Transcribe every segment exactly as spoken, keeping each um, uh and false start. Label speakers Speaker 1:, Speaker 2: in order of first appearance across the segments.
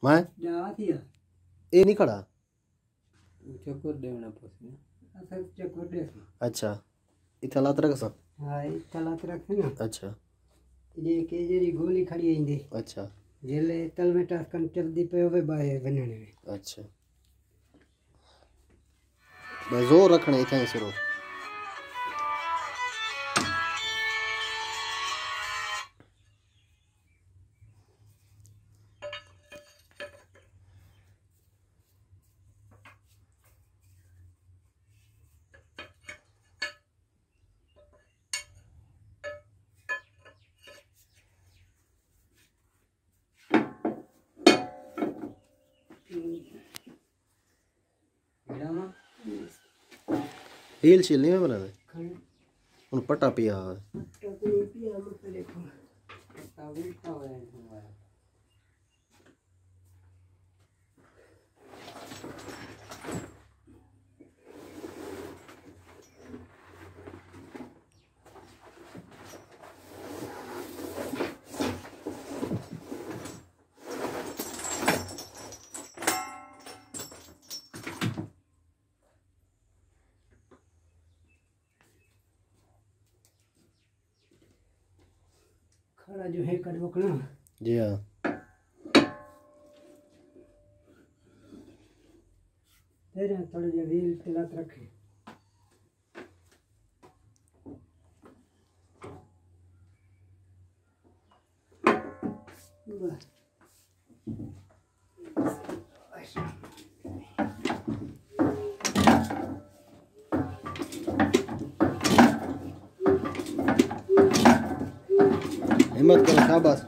Speaker 1: मैं
Speaker 2: जा थी
Speaker 1: ये नहीं खड़ा
Speaker 2: चक्कर देना पड़े असल चक्कर दे
Speaker 1: अच्छा इतना लात रख सा
Speaker 2: हां इतना लात रख ना
Speaker 1: अच्छा
Speaker 2: ये के जेरी गोली खड़ी इंदी
Speaker 1: अच्छा
Speaker 2: जेले तल में टास कन चलदी पे होवे बाए बनने में
Speaker 1: अच्छा बस जोर रखना इतना ही सिरो हील शील नहीं में बना दे उन पटा पिया
Speaker 2: पटा पिया मत देखो पटा उल्टा हो रहा है तुम्हारा खड़ा जो है कर रोकना
Speaker 1: जी हाँ
Speaker 2: तेरे थोड़ी जी व्हील तिलक रखे
Speaker 1: हिम्मत करो शाबाश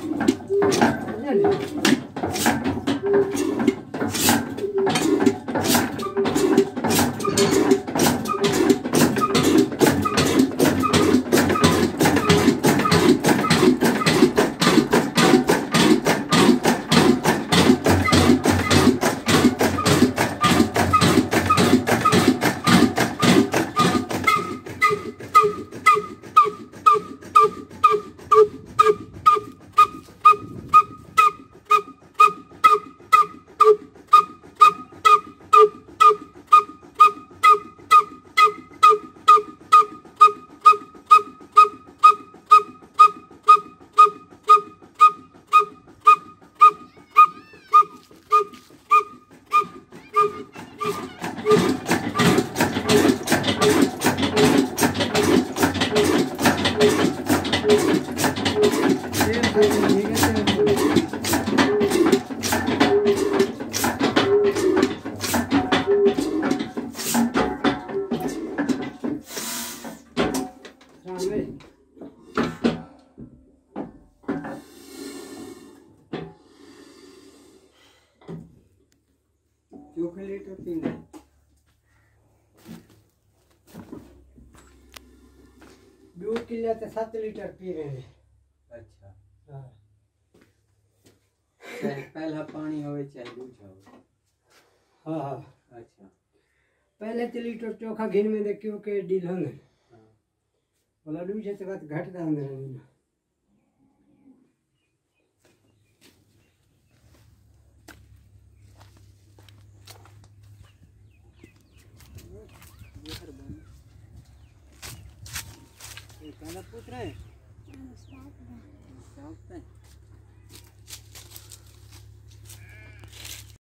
Speaker 1: चॉकलेट पीना दो किलो ते सात लीटर पी रहे हैं अच्छा हां पहला पानी होवे चाहे दूध होवे हां हां अच्छा पहले ते लीटर चोखा घिन में देखियो के डील हन हां बोला दूध से बात घट दा अंदर नहीं ये कहना पुत्र है